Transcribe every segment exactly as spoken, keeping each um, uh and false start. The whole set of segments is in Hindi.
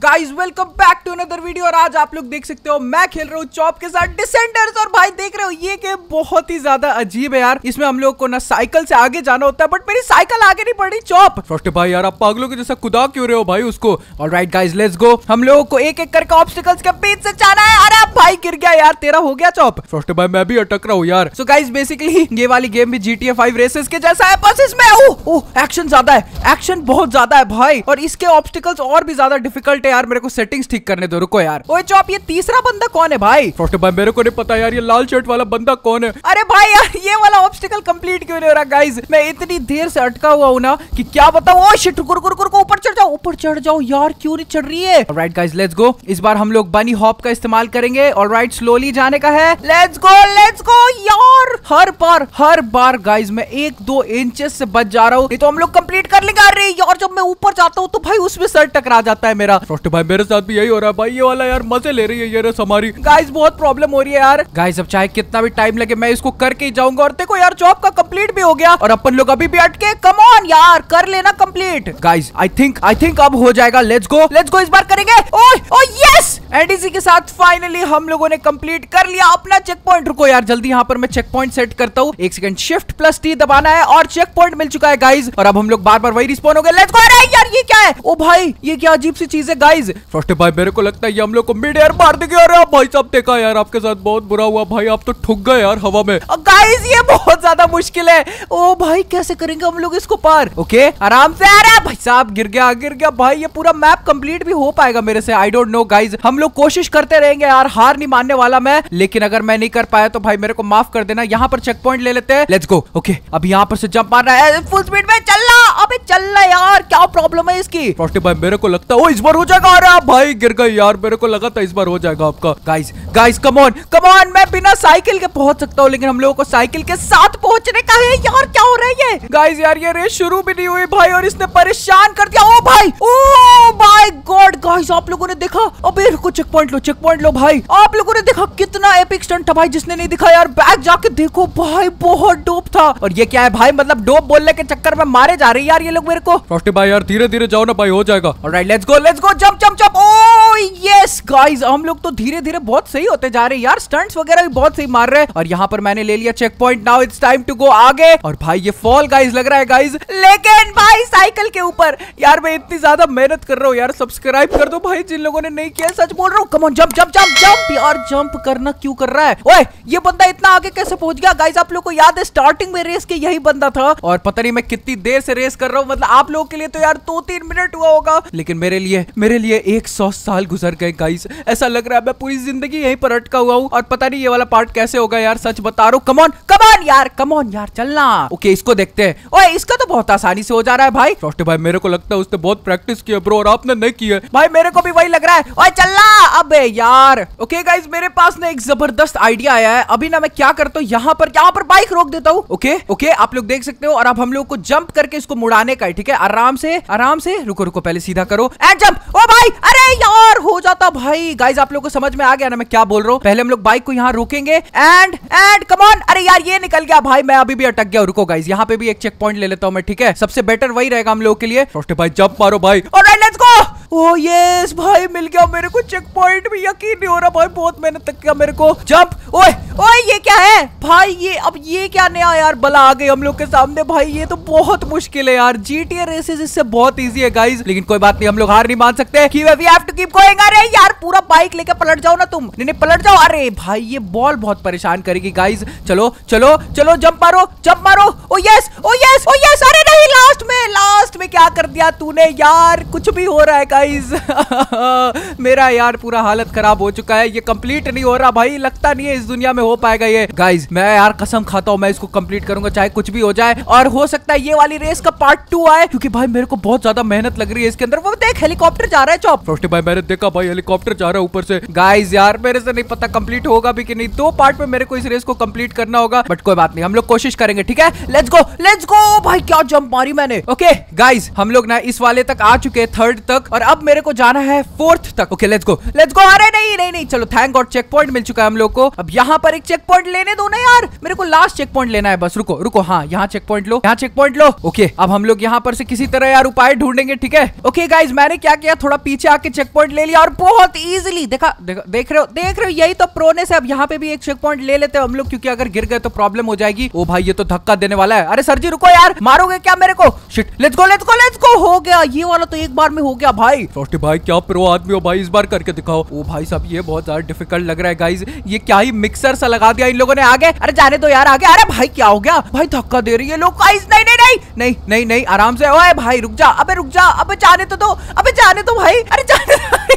Guys welcome back to another video. और आज आप लोग देख सकते हो मैं खेल रहा हूँ चॉप के साथ डिसेंडर्स। और भाई देख रहे हो ये गेम बहुत ही ज्यादा अजीब है यार। इसमें हम लोग को ना साइकिल से आगे जाना होता है, बट मेरी साइकिल आगे नहीं बढ़ी। चॉप फ्रॉस्टी भाई यार आप पागलों के जैसा कुदा क्यों रहे हो भाई उसको। Alright guys let's go. हम लोगों को एक एक करके ऑब्स्टिकल्स के बीच से जाना है। अरे भाई गिर गया यार, तेरा हो गया चॉप। फ्रॉस्टी भाई मैं भी अटक रहा हूँ यार। सो गाइस बेसिकली ये वाली गेम भी G T A five races के जैसा है, बस इसमें ओह ओह एक्शन ज्यादा है, एक्शन बहुत ज्यादा है भाई। और इसके ऑब्स्टिकल्स और भी ज्यादा डिफिकल्ट है यार। मेरे को सेटिंग्स ठीक करने दो, रुको यार। ओए चॉप ये तीसरा बंदा कौन है भाई? फ्रॉस्टी भाई मेरे को नहीं पता यार, ये लाल शर्ट वाला बंदा कौन है। अरे भाई यार ये वाला ऑब्स्टिकल कंप्लीट क्यों नहीं हो रहा गाइस? मैं इतनी देर से अटका हुआ हूं ना कि क्या बताऊं। ओह शिट, रुको रुको रुको, ऊपर चढ़ जाओ, ऊपर चढ़ जाओ यार, क्यों नहीं चढ़ रही है। Alright guys let's go. इस बार हम लोग बनी हॉप का इस्तेमाल करेंगे। ऑलराइट स्लोली जाने का है। लेट्स गो लेट्स गो यार। हर बार हर बार गाइस मैं एक दो इंचेस से बच जा रहा हूँ, नहीं तो हम लोग कंप्लीट कर लेंगे। अरे यार जब मैं ऊपर जाता हूँ तो भाई उसमें सर टकरा जाता है मेरा। फ्रॉस्टी भाई मेरे साथ भी यही हो रहा है भाई। ये वाला यार मजे ले रही है ये रेस हमारी। गाइस बहुत प्रॉब्लम हो रही है यार। गाइस अब चाहे कितना भी टाइम लगे मैं इसको करके ही जाऊंगा। और देखो यार जॉब का कंप्लीट भी हो गया और अपन लोग अभी भी अटके। कम ऑन यार कर लेना complete. Guys I think I think अब हो जाएगा। लेट्स गो लेट्स गो, इस बार करेंगे। ओए ओ यस, एडीसी के साथ फाइनली हम लोगों ने कंप्लीट कर लिया अपना चेक पॉइंट। रुको यार जल्दी यहाँ पर मैं चेक पॉइंट सेट करता हूँ। एक सेकंड, शिफ्ट प्लस टी दबाना है और चेक पॉइंट मिल चुका है गाइस। और अब हम लोग बार बार वही रिस्पॉन हो गए। Let's go. अरे यार ये क्या है? ओ भाई ये क्या अजीब सी चीज है गाइस। फ्रॉस्टी भाई मेरे को लगता है ये हम लोग को मिड एयर मार देंगे। अरे भाई साहब देखा यार आपके साथ बहुत बुरा हुआ भाई, आप तो ठुक गए यार हवा में। गाइस ये बहुत ज्यादा मुश्किल है। ओ भाई कैसे करेंगे हम लोग इसको पार? ओके आराम से। अरे भाई साहब गिर गया गिर गया भाई। ये पूरा मैप कंप्लीट भी हो पाएगा मेरे से? I don't know guys. हम लोग कोशिश करते रहेंगे यार, हार नहीं मानने वाला मैं। लेकिन अगर मैं नहीं कर पाया तो भाई मेरे को माफ कर देना। यहाँ पर चेक पॉइंट ले लेते हैं। Let's go. ओके अब यहाँ पर से जंप मारना है फुल स्पीड में। चलना अबे चलना यार, क्या प्रॉब्लम है इसकी? फ्रॉस्टी भाई मेरे को लगता है ओ इस बार हो जाएगा। अरे भाई गिर गए यार, मेरे को लगा था इस बार हो जाएगा आपका। Guys guys come on come on, मैं बिना साइकिल के पहुंच सकता हूँ लेकिन हम लोगों को साइकिल के साथ पहुंचने का है यार। क्या हो रहा है ये? गाइस यार ये रेस शुरू भी नहीं हुई भाई और इसने परेशान कर दिया। ओ भाई ओ माय गॉड गाइस आप लोगों ने देखा? अबे रुको चेक पॉइंट लो चेक पॉइंट लो भाई। आप लोगों ने देखा कितना एपिक स्टंट था भाई? जिसने नहीं दिखा यार बैक जाके देखो भाई, बहुत डोप था। और ये क्या है भाई, मतलब डोप बोलने के चक्कर में मारे जा रहे हैं यार ये लोग मेरे को। फ्रॉस्टी भाई यार धीरे धीरे जाओ ना भाई, हो जाएगा। Alright let's go let's go, jump jump jump. Oh yes guys हम लोग तो धीरे धीरे बहुत सही होते जा रहे हैं यार। स्टंट्स वगैरह भी बहुत सही मार रहे हैं। और यहाँ पर मैंने ले लिया checkpoint. Now it's time to go आगे। और भाई ये फॉल गाइस लग रहा है गाइस, लेकिन भाई साइकिल के ऊपर यार मैं इतनी ज्यादा मेहनत कर रहा हूँ यार। सब्सक्राइब कर दो भाई जिन लोगों ने नहीं किया, सच बोल रहा हूँ। Come on jump jump jump jump यार, जंप करना क्यों कर रहा है? ओए ये बंदा इतना आगे कैसे पहुंच गया? गाइस आप लोग को याद है स्टार्टिंग में रेस के यही बंदा था और पता नहीं मैं कितनी देर से रेस कर रहा हूँ। मतलब आप लोगों के लिए तो यार दो तीन मिनट हुआ होगा, लेकिन मेरे लिए मेरे लिए एक सौ साल गुजर गए गाइस। ऐसा लग रहा है मैं पूरी जिंदगी यहीं पर अटका हुआ हूँ और पता नहीं ये वाला पार्ट कैसे होगा यार, सच बता रहा हूँ। कम ऑन कम ऑन यार कम ऑन यार चलना। ओके इसको देखते हैं। ओए इसका तो बहुत आसानी से हो जा रहा है भाई। फ्रॉस्टी भाई मेरे को लगता है उसने बहुत प्रैक्टिस की है ब्रो और आपने नहीं की है भाई। मेरे को भी वही लग रहा है। ओए चलना अबे यार। ओके गाइस मेरे पास ना एक जबरदस्त आइडिया आया है। अभी ना मैं क्या करता हूँ, यहाँ पर यहाँ पर बाइक रोक देता हूँ। ओके ओके आप लोग देख सकते हो। और अब हम लोग को जंप करके इसको मुड़ाने का है, ठीक है? आराम से आराम से। रुको रुको पहले सीधा करो एंड जंप। ओ भाई अरे यार हो जाता भाई। गाइस आप लोग को समझ में आ गया ना मैं क्या बोल रहा हूँ? पहले हम लोग बाइक को यहाँ रोकेंगे एंड एंड कम ऑन। अरे यार ये निकल गया भाई, मैं अभी भी अटक गया। रुको गाइस यहाँ पे भी एक चेक पॉइंट ले लेता हूँ मैं, ठीक है? सबसे बेटर वही रहेगा हम लोग के लिए। फ्रॉस्टी भाई जंप मारो भाई। Alright let's go. Oh yes भाई मिल गया मेरे को चेक पॉइंट भी। यकीन नहीं हो रहा भाई, बहुत मेहनत तक किया मेरे को। जंप। ओए ओए ये क्या है भाई? ये अब ये क्या नया यार बला आ गई हम लोग के सामने भाई। ये तो बहुत मुश्किल है यार। जीटीए रेसेस इससे बहुत इजी है गाइस, लेकिन कोई बात नहीं हम लोग हार नहीं मान सकते। We have to keep going. अरे यार पूरा बाइक लेके पलट जाओ ना तुम। नहीं नहीं पलट जाओ। अरे भाई ये बॉल बहुत परेशान करेगी गाइस। चलो चलो चलो जंप मारो जंप मारो। Oh yes oh yes oh yes. अरे नहीं लास्ट में लास्ट में क्या कर दिया तूने यार? कुछ भी हो रहा है गाइस। मेरा यार पूरा हालत खराब हो चुका है। ये कंप्लीट नहीं हो रहा भाई, लगता नहीं है इस दुनिया में हो पाएगा ये। गाइस मैं यार कसम खाता हूँ मैं इसको कंप्लीट करूंगा चाहे कुछ भी हो जाए। और हो सकता है ये वाली रेस का पार्ट टू आए, क्योंकि भाई मेरे को बहुत ज्यादा मेहनत लग रही है इसके अंदर। वो देख हेलीकॉप्टर जा रहा है चॉप। फ्रॉस्टी भाई मैंने देखा भाई हेलीकॉप्टर जा रहा है ऊपर से। गाइस यार मेरे से नहीं पता कंप्लीट होगा भी कि नहीं। दो पार्ट में मेरे को इस रेस को कंप्लीट करना होगा, बट कोई बात नहीं हम लोग कोशिश करेंगे, ठीक है? Let's go let's go. भाई क्या जंप मारी मैंने। ओके गाइस हम लोग ना इस वाले तक आ चुके हैं, थर्ड तक। और अब मेरे को जाना है फोर्थ तक। Okay let's go let's go. अरे नहीं नहीं नहीं, चलो थैंक गॉड चेक पॉइंट मिल चुका है हम लोग को। अब यहाँ पर एक चेक पॉइंट लेने दो ना यार, मेरे को लास्ट चेक पॉइंट लेना है बस। रुको रुको, हाँ यहाँ चेक पॉइंट लो, यहाँ चेक पॉइंट लो। ओके अब हम लोग यहाँ पर से किसी तरह यार उपाय ढूंढेंगे, ठीक है। ओके गाइज मैंने क्या किया, थोड़ा पीछे आके चेक पॉइंट ले लिया और बहुत इजीली देखा, देख, देख रहे हो देख रहे हो यही तो प्रोनेस है। अब यहाँ पे भी एक चेक पॉइंट ले लेते हैं हम लोग, क्योंकि अगर गिर गए तो प्रॉब्लम हो जाएगी। ओ भाई ये तो धक्का देने वाला है। अरे सर जी रुको यार, मारोगे क्या मेरे को? Shit, let's go let's go let's go. हो गया, ये वाला तो एक बार में हो गया भाई। फ्रॉस्टी भाई क्या प्रो आदमी हो भाई, इस बार करके दिखाओ। ओ भाई साहब ये बहुत ज्यादा डिफिकल्ट लग रहा है गाइज, ये क्या ही मिक्सर सा लगा दिया इन लोगों ने आगे। अरे जाने दो यार आगे। अरे भाई क्या हो गया भाई, धक्का दे रही है लोग गाइज। नहीं नहीं नहीं नहीं नहीं नहीं आराम से। ओए भाई रुक जा, अबे रुक जा, अबे जाने तो दो, अबे जाने दो भाई। अरे जाने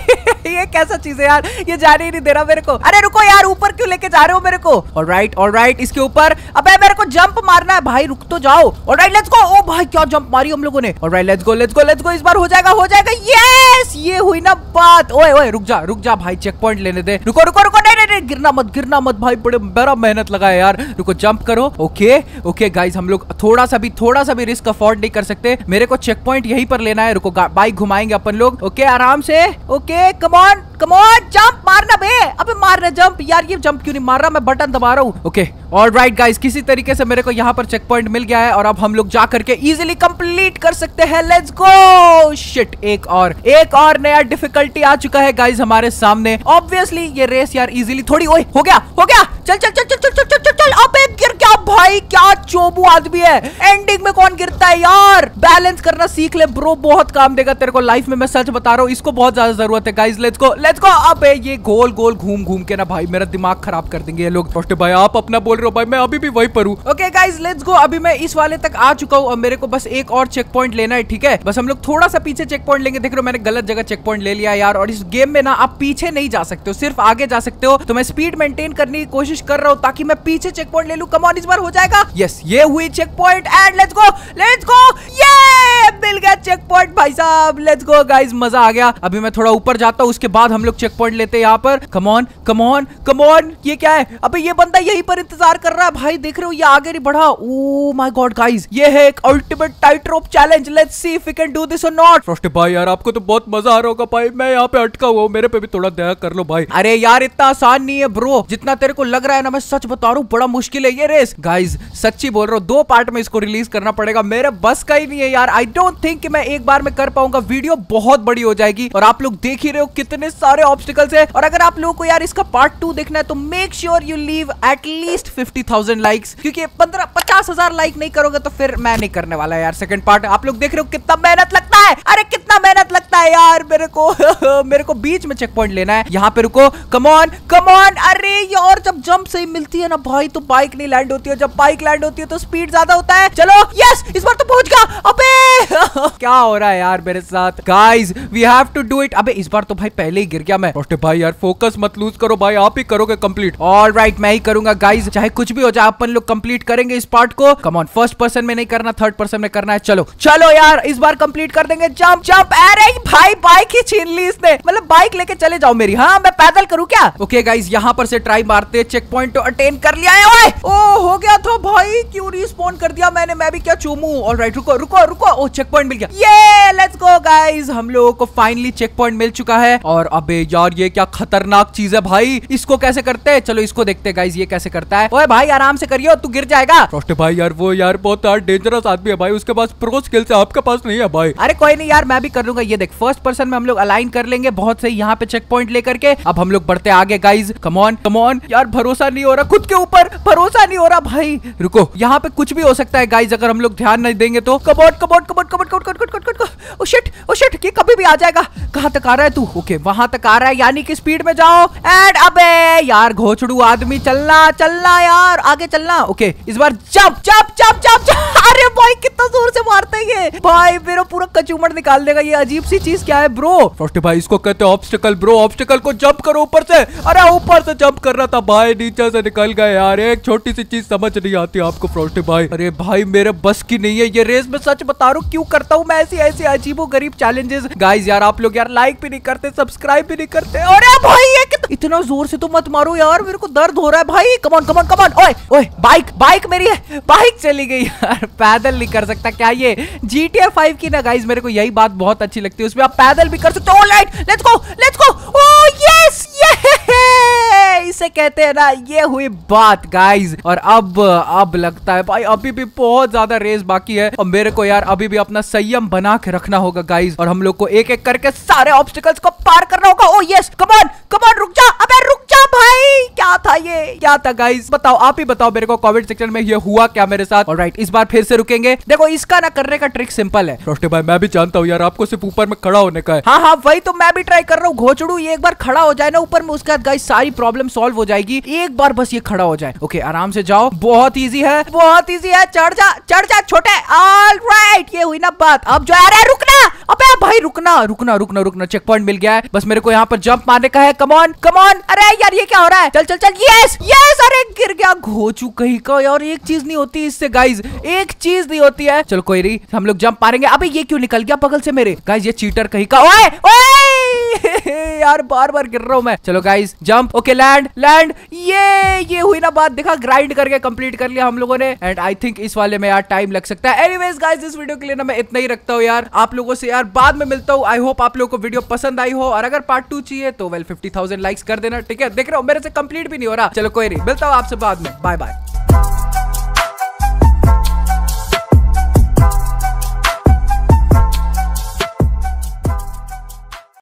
ये कैसा चीज है यार, ये जाने ही नहीं दे रहा मेरे को। अरे रुको यार, ऊपर क्यों लेके जा रहे हो मेरे को? ऑलराइट ऑलराइट, इसके ऊपर। अबे मेरे को जंप मारना है भाई, रुक तो जाओ। ऑलराइट लेट्स गो। ओ भाई क्या जंप मारी हम लोगों ने। Alright let's go let's go let's go. इस बार हो जाएगा हो जाएगा। यस ये हुई ना बात। ओए ओए रुक जा रुक जा भाई, चेक पॉइंट लेने दे। रुको रुको रुको, नहीं नहीं नहीं, गिरना मत गिरना मत भाई, बड़े बड़ा मेहनत लगा है यार। रुको जंप करो। ओके ओके गाइस, हम लोग थोड़ा सा भी थोड़ा सा भी रिस्क अफोर्ड नहीं कर सकते। मेरे को चेक पॉइंट यहीं पर लेना है। रुको बाइक घुमाएंगे अपन लोग। ओके आराम से। Okay come on come on, jump मारना बे। अबे मारना जंप यार, ये जंप क्यों नहीं मार रहा, मैं बटन दबा रहा हूँ। ओके ऑलराइट गाइस, किसी तरीके से मेरे को यहाँ पर चेक पॉइंट मिल गया है और अब हम लोग जा करके इजीली कंप्लीट कर सकते हैं। Let's go. शिट, एक और एक और नया डिफिकल्टी आ चुका है गाइस हमारे सामने। ऑब्वियसली ये रेस यार इजीली थोड़ी। ओए हो गया हो गया, चल चल चल चल चल चल चल चल। अबे गिर गया भाई, क्या चोबू आदमी है। एंडिंग में कौन गिरता है यार? बैलेंस करना सीख ले ब्रो, बहुत काम देगा तेरे को लाइफ में, मैं सच बता रहा हूँ। इसको बहुत ज्यादा जरूरत है guys. Let's go let's go. अबे ये गोल गोल घूम घूम के ना भाई मेरा दिमाग खराब कर देंगे ये लोग। फ्रॉस्टी भाई आप अपना बोल रहे हो भाई, मैं अभी भी वहीं पर हूँ। Okay guys let's go. अभी मैं इस वाले तक आ चुका हूँ और मेरे को बस एक और चेक पॉइंट लेना है, ठीक है। बस हम लोग थोड़ा सा पीछे चेक पॉइंट लेंगे। देख रहे हो मैंने गलत जगह चेक पॉइंट ले लिया यार। और इस गेम में ना आप पीछे नहीं जा सकते हो, सिर्फ आगे जा सकते हो। तो मैं स्पीड मेंटेन करने की कोशिश कर रहा हूँ ताकि मैं पीछे चेक पॉइंट ले लूं। कम ऑन, इस बार हो जाएगा। यस ये हुई checkpoint and let's go let's go. ये मिल गया चेक पॉइंट भाई साहब। लेट्स गो गाइस, मजा आ गया। अभी मैं थोड़ा ऊपर जाता हूँ, उसके बाद हम लोग चेक पॉइंट लेते हैं यहाँ पर। Come on come on come on. ये क्या है? अबे ये बंदा यहीं पर इंतजार कर रहा है भाई, देख रहे हो ये आगे नहीं बढ़ा। ओह माय गॉड गाइस, ये है एक ultimate tight rope challenge. Let's see if we can do this or not. Frosty भाई यार आपको तो बहुत मजा आ रहा होगा भाई, मैं यहाँ पे अटका हुआ हूँ, मेरे पे भी थोड़ा दया कर लो भाई। अरे यार इतना आसान नहीं है ब्रो, जितना तेरे को लग रहा है ना, मैं सच बता रहा हूँ बड़ा मुश्किल है ये रेस गाइस। सच्ची बोल रहा हूँ, दो पार्ट में इसको रिलीज करना पड़ेगा, मेरे बस का ही नहीं है यार। आई डोंट थिंक कि मैं एक बार में कर पाऊंगा, वीडियो बहुत बड़ी हो जाएगी। और आप लोग देख ही रहे हो कितने सारे ऑब्स्टिकल्स है। और अगर आप लोगों को यार इसका पार्ट टू देखना है तो make sure you leave at least fifty thousand likes, क्योंकि पंद्रह पचास हजार लाइक नहीं करोगे तो फिर मैं नहीं करने वाला यार सेकंड पार्ट। आप लोग देख रहे हो कितना मेहनत लगता है। अरे कितना मेहनत लगता है यार मेरे को मेरे को बीच में चेक पॉइंट लेना है। यहाँ पे रुको, कम ऑन कम ऑन। अरे यार जब जंप सही मिलती है ना भाई तो बाइक नहीं लैंड होती है, जब बाइक लैंड होती है तो स्पीड ज्यादा होता है। चलो यस, इस बार तो पहुंच गया। अबे क्या हो रहा है यार मेरे साथ guys, we have to do it. अबे इस बार तो भाई पहले ही गिर गया मैं। फ्रॉस्टी भाई यार फोकस मत लूज करो भाई, आप ही करोगे कंप्लीट। ऑलराइट मैं ही करूंगा गाइस, चाहे कुछ भी हो जाए अपन लोग कंप्लीट करेंगे इस पार्ट को। कम ऑन, फर्स्ट पर्सन में नहीं करना, थर्ड पर्सन में करना है। चलो चलो यार इस बार कंप्लीट कर देंगे। Jump jump. अरे भाई बाइक ही छीन ली इसने, मतलब बाइक लेके चले जाओ मेरी। हाँ मैं पैदल करूँ क्या? ओके गाइस यहाँ पर से ट्राई मारते, चेक पॉइंट तो अटेन कर लिया है। ओए ओ हो गया था भाई, क्यों रिस्पॉन्ड कर दिया मैंने, मैं भी क्या चूमू। ऑलराइट रुको रुको रुको, ओ चेक पॉइंट मिल गया। ये लेट्स गो गाइस, हम लोगों को फाइनली चेक पॉइंट मिल चुका है। और अबे यार ये क्या खतरनाक चीज है भाई, इसको कैसे करते हैं? चलो इसको देखते हैं गाइस ये कैसे करता है। ओए भाई आराम से करियो, तू गिर जाएगा। फ्रॉस्टी भाई यार वो यार बहुत डेंजरस आदमी है भाई, उसके पास प्रो स्किल्स है, आपके पास नहीं है भाई। अरे कोई नहीं यार, मैं भी कर लूंगा। ये देख फर्स्ट पर्सन में हम लोग अलाइन कर लेंगे बहुत सही, यहाँ पे चेक पॉइंट लेकर के। अब हम लोग बढ़ते आगे guys. Come on come on यार, भरोसा नहीं हो रहा खुद के ऊपर, भरोसा नहीं हो रहा भाई। रुको, यहाँ पे कुछ भी हो सकता है गाइस अगर हम लोग ध्यान नहीं देंगे तो। Come on come on come on come on come on come on come on. Oh shit oh shit, ये कभी भी आ जाएगा। कहाँ तक आ रहा है तू? ओके वहां तक आ रहा है, यानी कि स्पीड में जाओ। एंड अबे यार घोचड़ू आदमी, चलना चलना यार, आगे चलना। ओके इस बार जंप जंप जंप जंप। अरे भाई कितना जोर से मारता है ये भाई, मेरा पूरा कचूमड़ निकाल देगा। ये अजीब सी चीज क्या है ब्रो? फ्रॉस्टी भाई इसको कहते हैं ऑब्स्टिकल ब्रो, ऑब्स्टिकल को जंप करो ऊपर से। अरे ऊपर से जंप कर रहा था भाई, नीचे से निकल गए यार, एक छोटी सी चीज समझ नहीं आती आपको फ्रॉस्टी भाई। अरे भाई मेरे बस की नहीं है ये रेस, में सच बता रहा हूँ। क्यों करता हूँ मैं ऐसी ऐसी अजीबो गरीब चैलेंजेस गाइस। यार आप लोग यार लाइक भी नहीं करते, सब्सक्राइब ट्राई भी नहीं करते। अरे भाई ये इतना जोर से तो मत मारो यार, मेरे को दर्द हो रहा है भाई। Come on come on come on. ओए ओए बाइक बाइक मेरी है, बाइक चली गई यार। पैदल नहीं कर सकता क्या ये? जी टी ए फाइव की ना गाइस मेरे को यही बात बहुत अच्छी लगती है, उसमें आप पैदल भी कर सकते हो। Alright let's go let's go. Oh yes ये इसे कहते हैं ना, ये हुई बात गाइस। और अब अब लगता है भाई अभी भी बहुत ज्यादा रेस बाकी है और मेरे को यार अभी भी अपना संयम बना के रखना होगा गाइस, और हम लोग को एक एक करके सारे ऑब्स्टिकल्स को पार करना होगा। Oh yes come on come on, रुक जा, अबे रुक जा भाई। क्या था ये, क्या था गाइस? बताओ, आप ही बताओ मेरे को कमेंट सेक्शन में ये हुआ क्या मेरे साथ। ऑलराइट इस बार फिर से रुकेंगे। देखो इसका ना करने का ट्रिक सिंपल है। रोस्टे भाई मैं भी जानता हूँ यार, आपको सिर्फ ऊपर में खड़ा होने का है। हाँ हाँ वही तो मैं भी ट्राई कर रहा हूँ। घोचड़ू ये एक बार खड़ा हो जाए ना ऊपर में, उसके बाद गाइस सारी प्रॉब्लम सॉल्व हो जाएगी। एक बार बस ये खड़ा हो जाए। ओके आराम से जाओ, बहुत इजी है बहुत इजी है। चढ़ जा चढ़ जा छोटे। ऑलराइट ये हुई ना बात। अब जो अरे रुकना, अबे भाई रुकना रुकना रुकना रुकना। चेक पॉइंट मिल गया है, बस मेरे को यहाँ पर जंप मारने का है। Come on come on. अरे यार ये क्या हो रहा है? चल चल चल। Yes yes. अरे गिर गया घोचू कहीं का यार। एक चीज नहीं होती इससे गाइस, एक चीज नहीं होती है। चलो कोई नहीं, हम लोग जंप मारेंगे। अबे ये क्यों निकल गया बगल से मेरे? गाइस ये चीटर कहीं का। ओए ओए यार बार बार गिर रहा हूं मैं। चलो guys jump. Okay land land. ये ये हुई ना बात, देखा ग्राइंड करके कंप्लीट कर लिया हम लोगों ने। एंड आई थिंक इस वाले में यार टाइम लग सकता है। एनीवेज गाइस इस वीडियो के लिए ना मैं इतना ही रखता हूँ यार, आप लोगों से यार बाद में मिलता हूँ। आई होप आप लोगों को वीडियो पसंद आई हो, और अगर पार्ट टू चाहिए तो वेल फिफ्टी थाउजेंड लाइक्स कर देना, ठीक है? देख रहे हो मेरे से कंप्लीट भी नहीं हो रहा। चलो कोई नहीं, मिलता हूँ आपसे बाद में। Bye bye.